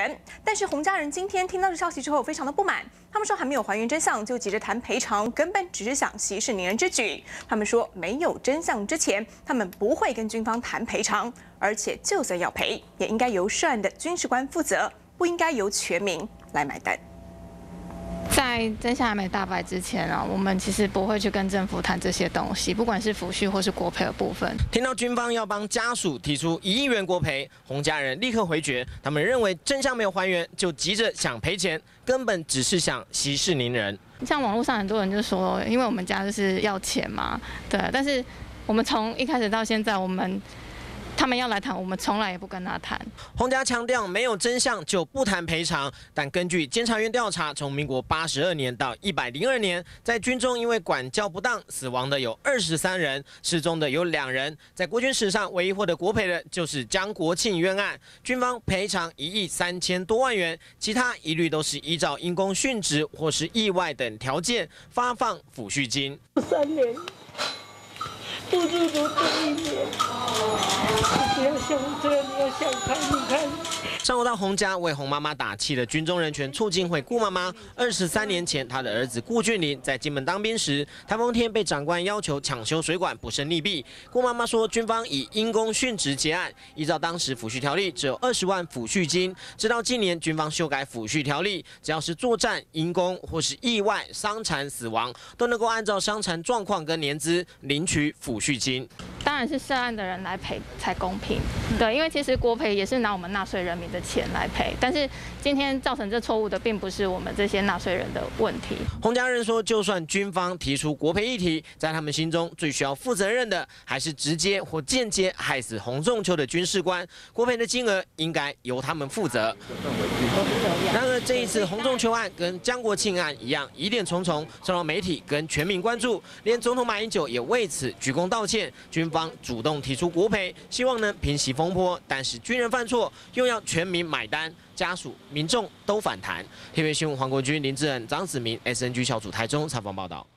人。但是洪家人今天听到这消息之后，非常的不满。他们说还没有还原真相就急着谈赔偿，根本只是想息事宁人之举。他们说没有真相之前，他们不会跟军方谈赔偿，而且就算要赔，也应该由涉案的军事官负责，不应该由全民来买单。 在真相还没大白之前啊，我们其实不会去跟政府谈这些东西，不管是抚恤或是国赔的部分。 听到军方要帮家属提出1亿元国赔，洪家人立刻回绝，他们认为真相没有还原，就急着想赔钱，根本只是想息事宁人。 像网络上很多人就说，因为我们家就是要钱嘛，对，但是我们从一开始到现在，他们要来谈，我们从来也不跟他谈。 洪家强调没有真相就不谈赔偿，但根据监察院调查，从民国82年到102年，在军中因为管教不当死亡的有23人，失踪的有2人。在国军史上唯一获得国赔的就是江国庆冤案，军方赔偿1亿3000多万元，其他一律都是依照因公殉职或是意外等条件发放抚恤金。 3年。 不如读1年，你不要像我这样，你要想开，你看。 上午到洪家为洪妈妈打气的军中人权促进会顾妈妈，23年前她的儿子顾俊霖在金门当兵时，台风天被长官要求抢修水管，不胜利弊。顾妈妈说，军方以因公殉职结案，依照当时抚恤条例只有20万抚恤金，直到近年军方修改抚恤条例，只要是作战、因公或是意外伤残死亡，都能够按照伤残状况跟年资领取抚恤金。 当然是涉案的人来赔才公平，对，因为其实国赔也是拿我们纳税人民的钱来赔，但是今天造成这错误的，并不是我们这些纳税人的问题。 洪家人说，就算军方提出国赔议题，在他们心中最需要负责任的，还是直接或间接害死洪仲丘的军事官，国赔的金额应该由他们负责。然而这一次洪仲丘案跟江国庆案一样，疑点重重，受到媒体跟全民关注，连总统马英九也为此鞠躬道歉。军方主动提出国赔，希望能平息风波，但是军人犯错又要全民买单，家属、民众都反弹。TVB新闻黄国军、林志恩、张子明 ，SNG 小组台中采访报道。